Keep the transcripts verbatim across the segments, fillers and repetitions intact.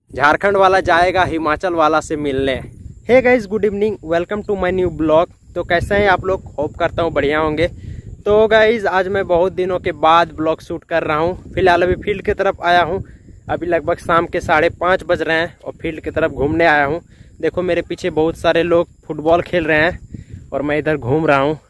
झारखंड वाला जाएगा हिमाचल वाला से मिलने। Hey guys, good evening, welcome to my new blog. तो कैसे हैं आप लोग? होप करता हूँ बढ़िया होंगे। तो गाइस, आज मैं बहुत दिनों के बाद ब्लॉग शूट कर रहा हूँ। फिलहाल अभी फील्ड की तरफ आया हूँ। अभी लगभग शाम के साढ़े पाँच बज रहे हैं और फील्ड की तरफ घूमने आया हूँ। देखो मेरे पीछे बहुत सारे लोग फुटबॉल खेल रहे हैं और मैं इधर घूम रहा हूँ।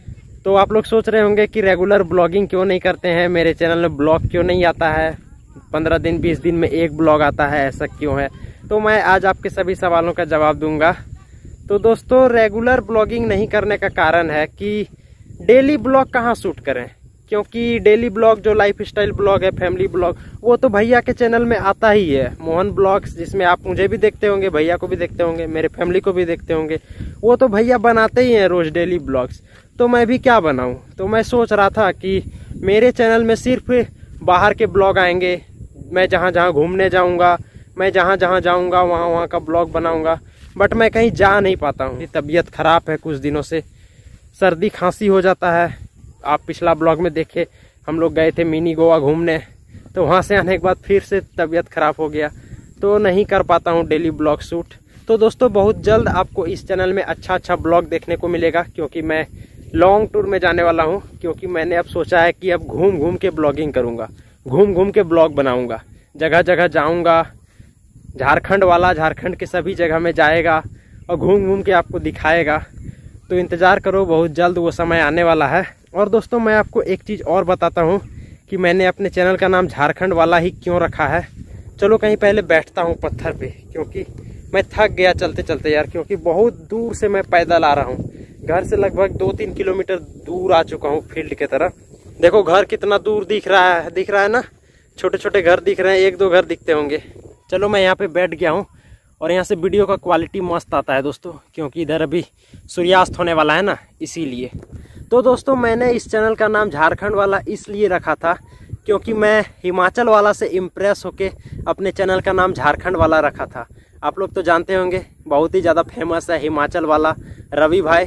तो आप लोग सोच रहे होंगे कि रेगुलर ब्लॉगिंग क्यों नहीं करते हैं, मेरे चैनल में ब्लॉग क्यों नहीं आता है, पंद्रह दिन बीस दिन में एक ब्लॉग आता है, ऐसा क्यों है? तो मैं आज आपके सभी सवालों का जवाब दूंगा। तो दोस्तों, रेगुलर ब्लॉगिंग नहीं करने का कारण है कि डेली ब्लॉग कहाँ शूट करें, क्योंकि डेली ब्लॉग जो लाइफ स्टाइल ब्लॉग है, फैमिली ब्लॉग, वो तो भैया के चैनल में आता ही है, मोहन ब्लॉग्स, जिसमें आप मुझे भी देखते होंगे, भैया को भी देखते होंगे, मेरे फैमिली को भी देखते होंगे। वो तो भैया बनाते ही हैं रोज डेली ब्लॉग्स। तो मैं भी क्या बनाऊं? तो मैं सोच रहा था कि मेरे चैनल में सिर्फ बाहर के ब्लॉग आएंगे। मैं जहाँ जहाँ घूमने जाऊँगा, मैं जहाँ जहाँ जाऊँगा वहाँ वहाँ का ब्लॉग बनाऊँगा। बट मैं कहीं जा नहीं पाता हूँ, तबीयत खराब है कुछ दिनों से, सर्दी खांसी हो जाता है। आप पिछला ब्लॉग में देखे, हम लोग गए थे मिनी गोवा घूमने, तो वहाँ से आने के बाद फिर से तबीयत खराब हो गया, तो नहीं कर पाता हूँ डेली ब्लॉग शूट। तो दोस्तों, बहुत जल्द आपको इस चैनल में अच्छा अच्छा ब्लॉग देखने को मिलेगा, क्योंकि मैं लॉन्ग टूर में जाने वाला हूँ। क्योंकि मैंने अब सोचा है कि अब घूम घूम के ब्लॉगिंग करूँगा, घूम घूम के ब्लॉग बनाऊँगा, जगह जगह जाऊँगा। झारखंड वाला झारखंड के सभी जगह में जाएगा और घूम घूम के आपको दिखाएगा। तो इंतज़ार करो, बहुत जल्द वो समय आने वाला है। और दोस्तों, मैं आपको एक चीज़ और बताता हूँ कि मैंने अपने चैनल का नाम झारखंड वाला ही क्यों रखा है। चलो कहीं पहले बैठता हूँ पत्थर पे, क्योंकि मैं थक गया चलते चलते यार, क्योंकि बहुत दूर से मैं पैदल आ रहा हूँ। घर से लगभग दो तीन किलोमीटर दूर आ चुका हूँ फील्ड की तरफ। देखो घर कितना दूर दिख रहा है, दिख रहा है ना, छोटे छोटे घर दिख रहे हैं, एक दो घर दिखते होंगे। चलो मैं यहाँ पे बैठ गया हूँ और यहाँ से वीडियो का क्वालिटी मस्त आता है दोस्तों, क्योंकि इधर अभी सूर्यास्त होने वाला है ना, इसीलिए। तो दोस्तों, मैंने इस चैनल का नाम झारखंड वाला इसलिए रखा था क्योंकि मैं हिमाचल वाला से इम्प्रेस होके अपने चैनल का नाम झारखंड वाला रखा था। आप लोग तो जानते होंगे, बहुत ही ज़्यादा फेमस है हिमाचल वाला रवि भाई।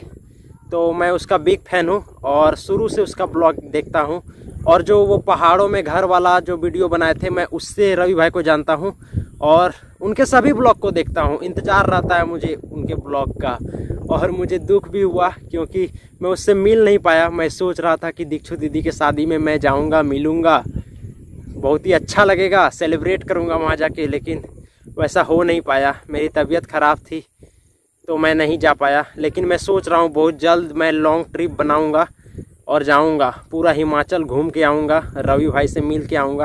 तो मैं उसका बिग फैन हूँ और शुरू से उसका ब्लॉग देखता हूँ। और जो वो पहाड़ों में घर वाला जो वीडियो बनाए थे, मैं उससे रवि भाई को जानता हूँ और उनके सभी ब्लॉग को देखता हूँ। इंतज़ार रहता है मुझे उनके ब्लॉग का। और मुझे दुख भी हुआ क्योंकि मैं उससे मिल नहीं पाया। मैं सोच रहा था कि दीक्षु दीदी के शादी में मैं जाऊँगा, मिलूँगा, बहुत ही अच्छा लगेगा, सेलिब्रेट करूँगा वहाँ जाके, लेकिन वैसा हो नहीं पाया। मेरी तबीयत ख़राब थी तो मैं नहीं जा पाया। लेकिन मैं सोच रहा हूँ बहुत जल्द मैं लॉन्ग ट्रिप बनाऊँगा और जाऊँगा, पूरा हिमाचल घूम के आऊँगा, रवि भाई से मिल के आऊँगा।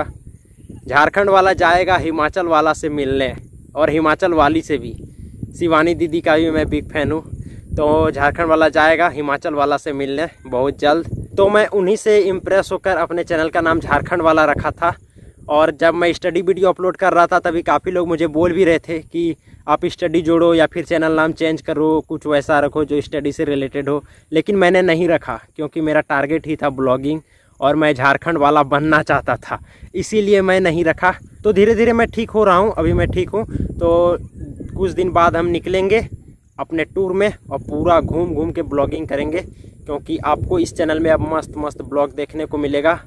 झारखंड वाला जाएगा हिमाचल वाला से मिलने, और हिमाचल वाली से भी, शिवानी दीदी का भी मैं बिग फैन हूँ। तो झारखंड वाला जाएगा हिमाचल वाला से मिलने बहुत जल्द। तो मैं उन्हीं से इम्प्रेस होकर अपने चैनल का नाम झारखंड वाला रखा था। और जब मैं स्टडी वीडियो अपलोड कर रहा था तभी काफ़ी लोग मुझे बोल भी रहे थे कि आप स्टडी जोड़ो या फिर चैनल नाम चेंज करो, कुछ वैसा रखो जो स्टडी से रिलेटेड हो। लेकिन मैंने नहीं रखा, क्योंकि मेरा टारगेट ही था ब्लॉगिंग और मैं झारखंड वाला बनना चाहता था, इसीलिए मैं नहीं रखा। तो धीरे धीरे मैं ठीक हो रहा हूँ, अभी मैं ठीक हूँ। तो कुछ दिन बाद हम निकलेंगे अपने टूर में और पूरा घूम घूम के ब्लॉगिंग करेंगे, क्योंकि आपको इस चैनल में अब मस्त मस्त ब्लॉग देखने को मिलेगा।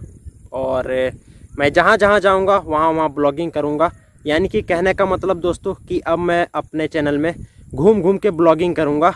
और मैं जहाँ जहाँ जाऊँगा वहाँ वहाँ ब्लॉगिंग करूँगा। यानी कि कहने का मतलब दोस्तों कि अब मैं अपने चैनल में घूम घूम के ब्लॉगिंग करूँगा।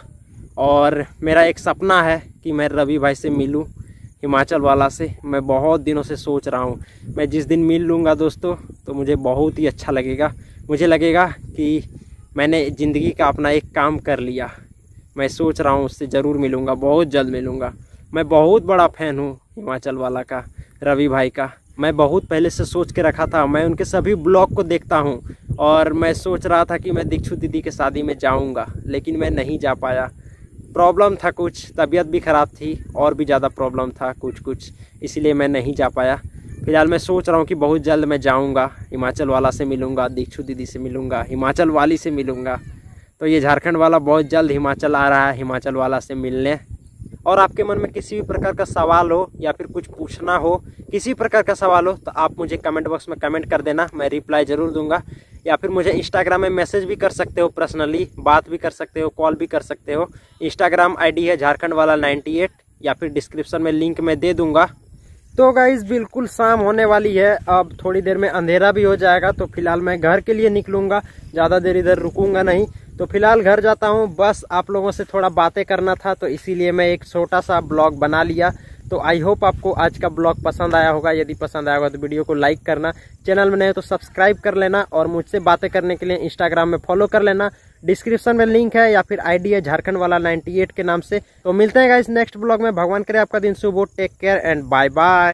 और मेरा एक सपना है कि मैं रवि भाई से मिलूँ, हिमाचल वाला से। मैं बहुत दिनों से सोच रहा हूँ, मैं जिस दिन मिल लूँगा दोस्तों तो मुझे बहुत ही अच्छा लगेगा। मुझे लगेगा कि मैंने ज़िंदगी का अपना एक काम कर लिया। मैं सोच रहा हूँ उससे ज़रूर मिलूँगा, बहुत जल्द मिलूँगा। मैं बहुत बड़ा फ़ैन हूँ हिमाचल वाला का, रवि भाई का। मैं बहुत पहले से सोच के रखा था, मैं उनके सभी ब्लॉग को देखता हूँ और मैं सोच रहा था कि मैं दीक्षु दीदी के शादी में जाऊँगा, लेकिन मैं नहीं जा पाया। प्रॉब्लम था कुछ, तबीयत भी ख़राब थी और भी ज़्यादा प्रॉब्लम था कुछ कुछ, इसीलिए मैं नहीं जा पाया। फिलहाल मैं सोच रहा हूँ कि बहुत जल्द मैं जाऊँगा, हिमाचल वाला से मिलूँगा, दीक्षु दीदी से मिलूँगा, हिमाचल वाली से मिलूँगा। तो ये झारखंड वाला बहुत जल्द हिमाचल आ रहा है, हिमाचल वाला से मिलने। और आपके मन में किसी भी प्रकार का सवाल हो या फिर कुछ पूछना हो, किसी प्रकार का सवाल हो, तो आप मुझे कमेंट बॉक्स में कमेंट कर देना, मैं रिप्लाई ज़रूर दूंगा। या फिर मुझे इंस्टाग्राम में मैसेज भी कर सकते हो, पर्सनली बात भी कर सकते हो, कॉल भी कर सकते हो। इंस्टाग्राम आईडी है झारखंड वाला नाइन्टी एट, या फिर डिस्क्रिप्शन में लिंक मैं दे दूंगा। तो गाइज बिल्कुल शाम होने वाली है, अब थोड़ी देर में अंधेरा भी हो जाएगा। तो फिलहाल मैं घर के लिए निकलूंगा, ज़्यादा देर इधर रुकूंगा नहीं। तो फिलहाल घर जाता हूँ, बस आप लोगों से थोड़ा बातें करना था तो इसीलिए मैं एक छोटा सा ब्लॉग बना लिया। तो आई होप आपको आज का ब्लॉग पसंद आया होगा। यदि पसंद आया होगा तो वीडियो को लाइक करना, चैनल में नए हो तो सब्सक्राइब कर लेना और मुझसे बातें करने के लिए इंस्टाग्राम में फॉलो कर लेना। डिस्क्रिप्शन में लिंक है या फिर आईडी है झारखंड वाला नाइन्टी एट के नाम से। तो मिलते हैं गाइस नेक्स्ट ब्लॉग में। भगवान करे आपका दिन शुभ हो। Take care and bye bye.